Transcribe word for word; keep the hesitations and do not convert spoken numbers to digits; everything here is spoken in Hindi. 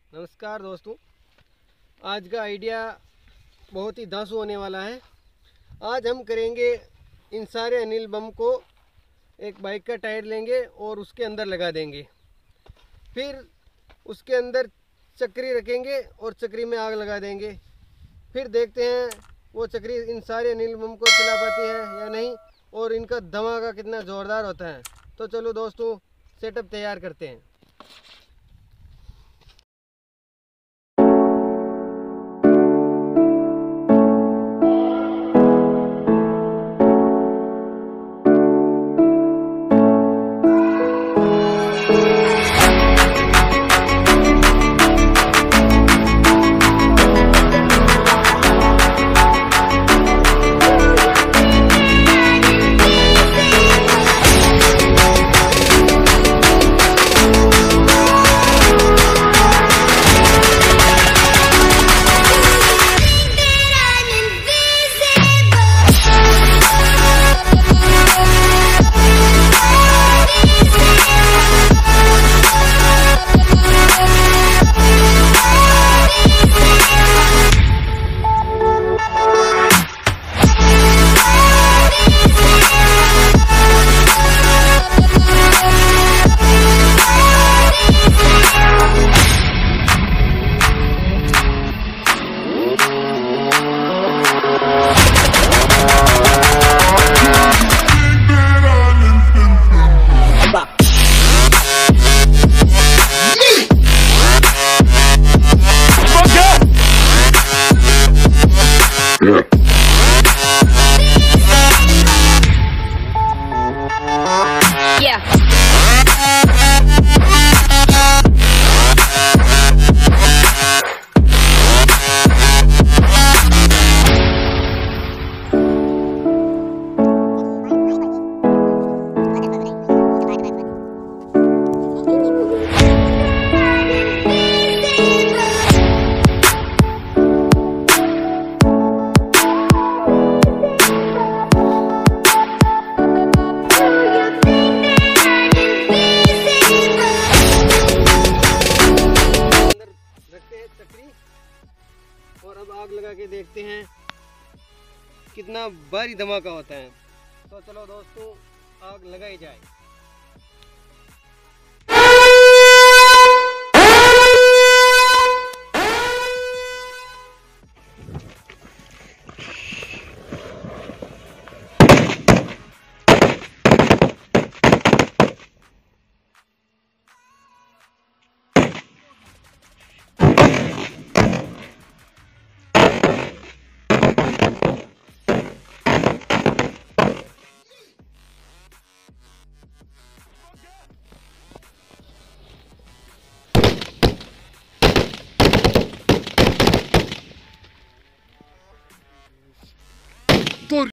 नमस्कार दोस्तों, आज का आइडिया बहुत ही धांसू होने वाला है। आज हम करेंगे इन सारे अनिल बम को एक बाइक का टायर लेंगे और उसके अंदर लगा देंगे। फिर उसके अंदर चक्री रखेंगे और चक्री में आग लगा देंगे। फिर देखते हैं वो चक्री इन सारे अनिल बम को चला पाती है या नहीं और इनका धमाका कितना ज़ोरदार होता है। तो चलो दोस्तों, सेटअप तैयार करते हैं। और अब आग लगा के देखते हैं कितना भारी धमाका होता है। तो चलो दोस्तों, आग लगाई जाए।